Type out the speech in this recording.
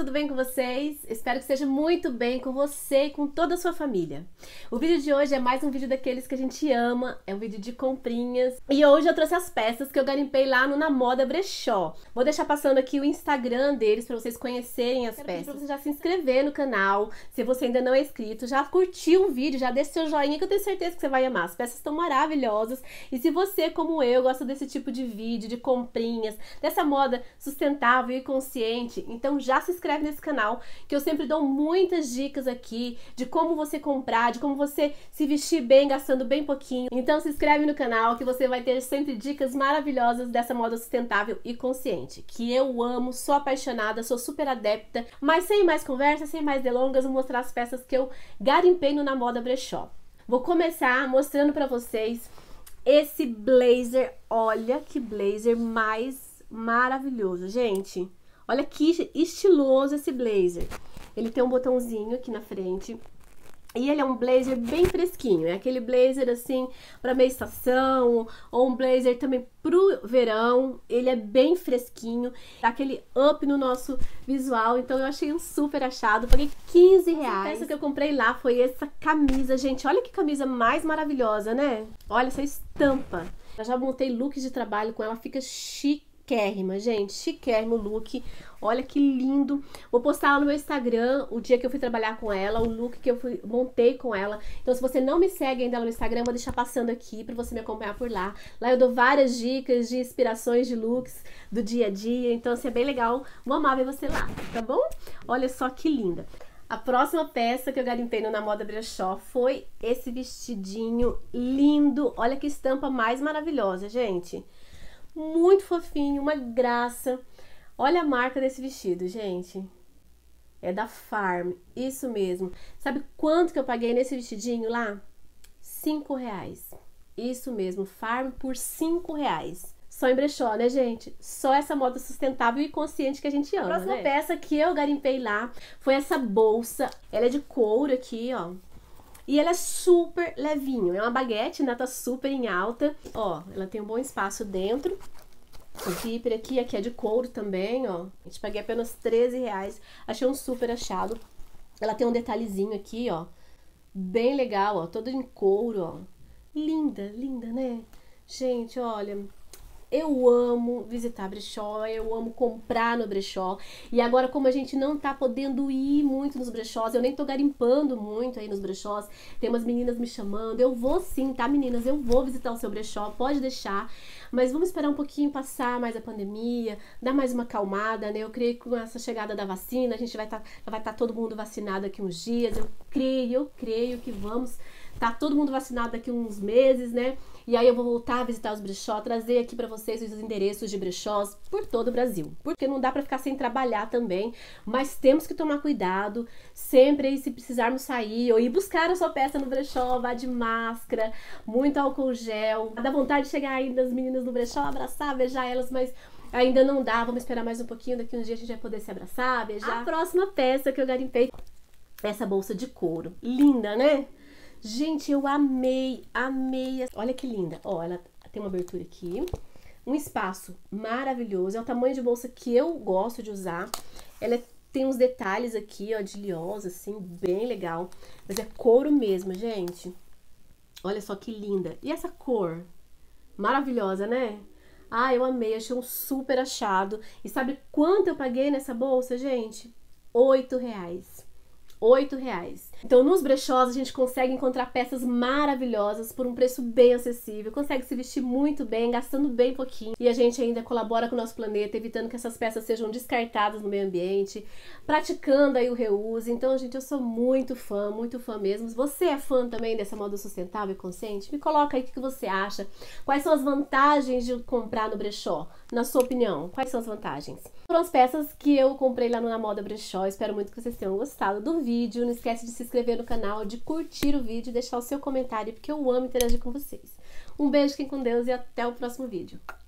tudo bem com vocês? Espero que esteja muito bem com você e com toda a sua família. O vídeo de hoje é mais um vídeo daqueles que a gente ama, é um vídeo de comprinhas. E hoje eu trouxe as peças que eu garimpei lá no Na Moda Brechó. Vou deixar passando aqui o Instagram deles para vocês conhecerem as peças. Para você já se inscrever no canal, se você ainda não é inscrito, já curtiu o vídeo, já deixa seu joinha que eu tenho certeza que você vai amar. As peças estão maravilhosas e se você, como eu, gosta desse tipo de vídeo, de comprinhas, dessa moda sustentável e consciente, então já se inscreve nesse canal, que eu sempre dou muitas dicas aqui de como você comprar, de como você se vestir bem, gastando bem pouquinho. Então se inscreve no canal que você vai ter sempre dicas maravilhosas dessa moda sustentável e consciente, que eu amo, sou apaixonada, sou super adepta. Mas sem mais conversa, sem mais delongas, vou mostrar as peças que eu garimpei no Na Moda Brechó. Vou começar mostrando pra vocês esse blazer. Olha que blazer mais maravilhoso, gente. Olha que estiloso esse blazer. Ele tem um botãozinho aqui na frente. E ele é um blazer bem fresquinho. É aquele blazer assim para meia estação. Ou um blazer também pro verão. Ele é bem fresquinho. Dá aquele up no nosso visual. Então eu achei um super achado. Paguei R$15. A peça que eu comprei lá foi essa camisa, gente. Olha que camisa mais maravilhosa, né? Olha essa estampa. Eu já montei looks de trabalho com ela. Fica chique. Chiquérrima, gente, chiquérrimo look, olha que lindo. Vou postar lá no meu Instagram o dia que eu fui trabalhar com ela, o look que eu montei com ela. Então se você não me segue ainda lá no Instagram, eu vou deixar passando aqui pra você me acompanhar por lá. Lá eu dou várias dicas de inspirações de looks do dia a dia, então assim, é bem legal. Vou amar ver você lá, tá bom? Olha só que linda. A próxima peça que eu garimpei no Na Moda Brechó foi esse vestidinho lindo. Olha que estampa mais maravilhosa, gente. Muito fofinho, uma graça. Olha a marca desse vestido, gente. É da Farm, isso mesmo. Sabe quanto que eu paguei nesse vestidinho lá? R$5. Isso mesmo, Farm por R$5. Só em brechó, né, gente? Só essa moda sustentável e consciente que a gente ama, né? A próxima peça que eu garimpei lá foi essa bolsa. Ela é de couro aqui, ó. E ela é super levinho, é uma baguete, né? Tá super em alta. Ó, ela tem um bom espaço dentro. O zíper aqui é de couro também, ó. A gente paguei apenas R$13. Achei um super achado. Ela tem um detalhezinho aqui, ó. Bem legal, ó. Todo em couro, ó. Linda, linda, né? Gente, olha... Eu amo visitar brechó, eu amo comprar no brechó. E agora, como a gente não tá podendo ir muito nos brechós, eu nem tô garimpando muito aí nos brechós, tem umas meninas me chamando, eu vou sim, tá, meninas? Eu vou visitar o seu brechó, pode deixar. Mas vamos esperar um pouquinho passar mais a pandemia, dar mais uma acalmada, né? Eu creio que com essa chegada da vacina, a gente vai tá todo mundo vacinado aqui uns dias. Eu creio que vamos tá todo mundo vacinado daqui uns meses, né? E aí eu vou voltar a visitar os brechó, trazer aqui pra vocês os endereços de brechós por todo o Brasil. Porque não dá pra ficar sem trabalhar também, mas temos que tomar cuidado. Sempre aí, se precisarmos sair ou ir buscar a sua peça no brechó, vá de máscara, muito álcool gel. Dá vontade de chegar aí das meninas no brechó, abraçar, beijar elas, mas... ainda não dá, vamos esperar mais um pouquinho, daqui uns dias a gente vai poder se abraçar, beijar. A próxima peça que eu garimpei é essa bolsa de couro. Linda, né? Gente, eu amei. Olha que linda. Ó, ela tem uma abertura aqui. Um espaço maravilhoso. É o tamanho de bolsa que eu gosto de usar. Ela tem uns detalhes aqui, ó, de liosa, assim, bem legal. Mas é couro mesmo, gente. Olha só que linda. E essa cor? Maravilhosa, né? Ah, eu amei. Achei um super achado. E sabe quanto eu paguei nessa bolsa, gente? R$8. R$8. Então nos brechós a gente consegue encontrar peças maravilhosas por um preço bem acessível, consegue se vestir muito bem, gastando bem pouquinho, e a gente ainda colabora com o nosso planeta, evitando que essas peças sejam descartadas no meio ambiente, praticando aí o reuso. Então, gente, eu sou muito fã mesmo. Você é fã também dessa moda sustentável e consciente? Me coloca aí o que você acha. Quais são as vantagens de comprar no brechó? Na sua opinião, quais são as vantagens? Foram as peças que eu comprei lá no Na Moda Brechó. Espero muito que vocês tenham gostado do vídeo. Não esquece de se inscrever no canal, de curtir o vídeo e deixar o seu comentário, porque eu amo interagir com vocês. Um beijo, fiquem com Deus e até o próximo vídeo.